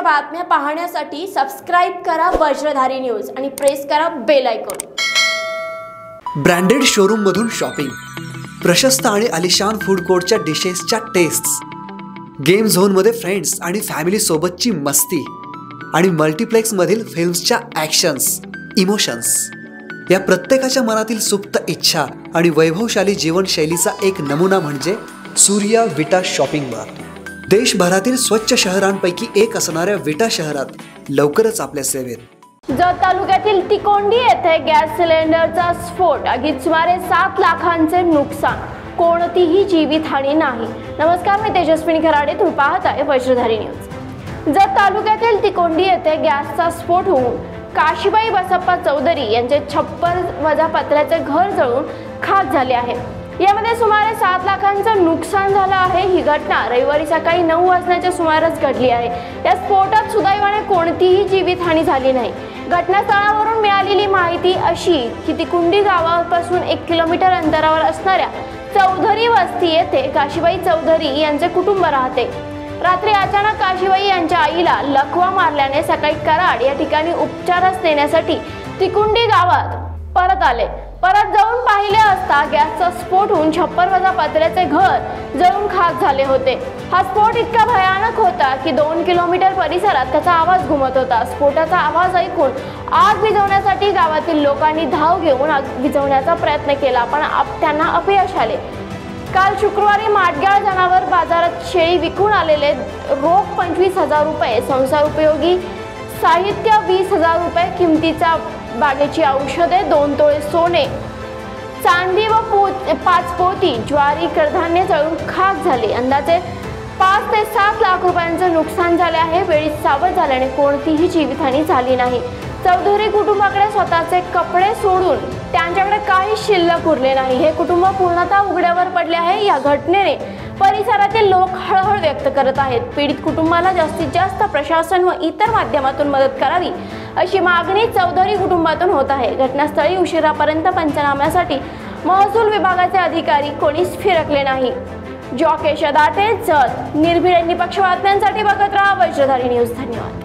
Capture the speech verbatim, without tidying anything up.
बातम्या पाहण्यासाठी सबस्क्राइब करा वज्रधारी न्यूज आणि प्रेस करा बेल आयकॉन। ब्रँडेड शोरूम मधून शॉपिंग, प्रशस्त आणि आलिशान फूड कोर्टच्या डिशेसच्या टेस्ट्स, गेम झोन मध्ये फ्रेंड्स आणि फॅमिली सोबतची मस्ती आणि मल्टीप्लेक्स मधील फिल्म्सच्या ॲक्शन्स, इमोशन्स, या प्रत्येकाच्या मनातील सुप्त इच्छा आणि वैभवशाली जीवनशैलीचा एक नमुना म्हणजे सूर्या विटा शॉपिंग मॉल। देशभरातील स्वच्छ शहरांपैकी एक असणाऱ्या विटा शहरात लवकरच आपल्या सेवेत। जत तालुक्यातील तिकोंडी येथे गॅस सिलेंडरचा स्फोट, आगीत सुमारे सात लाखांचे नुकसान, कोणतीही जीवितहानी नाही। नमस्कार, मी तेजस्विनी खराडे, तुम्ही पाहत आहे वज्रधारी न्यूज। जत तालुक्यातील तिकोंडी येथे गॅसचा स्फोट होऊन काशीबाई बसप्पा चौधरी यांचे छप्पर वजा पत्र्याचे घर जळून खाक झाले आहे। यामध्ये सुमारे सात लाखांचं नुकसान झालं आहे। ही घटना रविवारी सकाळी नऊ वाजण्याच्या सुमारास घडली आहे। या स्फोटात सुदैवाने कोणतीही जीवितहानी झाली नाही। घटनास्थळावरून मिळालेली माहिती अशी की तिकोंडी गावापासून एक किलोमीटर अंतरावर असणाऱ्या चौधरी वस्ती येथे काशीबाई चौधरी यांचे कुटुंब राहते। रात्री अचानक काशीबाई यांच्या आईला लकवा मारल्याने सकाळी कराड या ठिकाणी उपचारास नेण्यासाठी तिकोंडी गावात परत आले। परत जाऊन पाहिले असता गॅसचा स्फोट होऊन छप्पर वजा पत्र्याचे घर जळून खाक झाले होते। हा स्फोट इतका भयानक होता की दोन किलोमीटर परिसरात त्याचा आवाज घुमत होता। स्फोटाचा आवाज ऐकून आग विझवण्यासाठी गावातील लोकांनी धाव घेऊन आग विझवण्याचा प्रयत्न केला, पण त्यांना अपयश आले। काल शुक्रवारी माटगाळ जनावर बाजारात शेळी विकून आलेले रोख पंचवीस हजार रुपये, संसार उपयोगी साहित्य वीस हजार रुपये किमतीचा बागेची औषधे, दोन तोळे सोने, चांदी व पो पाच पोती ज्वारी कडधान्य जळून खाक झाले। अंदाजे पाच ते सात लाख रुपयांचे नुकसान झाले आहे। वेळीच सावध झाल्याने कोणतीही जीवितहानी झाली नाही। चौधरी कुटुंबाकडे स्वतःचे कपडे सोडून त्यांच्याकडे काही शिल्लक उरले नाही। हे कुटुंब पूर्णतः उघड्यावर पडले आहे। या घटनेने परिसरातील लोक हळहळ व्यक्त करत आहेत। पीडित कुटुंबाला जास्तीत जास्त प्रशासन व इतर माध्यमातून मदत करावी अशी मागणी चौधरी कुटुंबातून होत आहे। घटनास्थळी उशिरापर्यंत पंचनाम्यासाठी महसूल विभागाचे अधिकारी कोणीच फिरकले नाही। जॉकेश दाटे, जत, निर्भीड निपक्ष बातम्यांसाठी बघत राहा वज्रधारी न्यूज। धन्यवाद।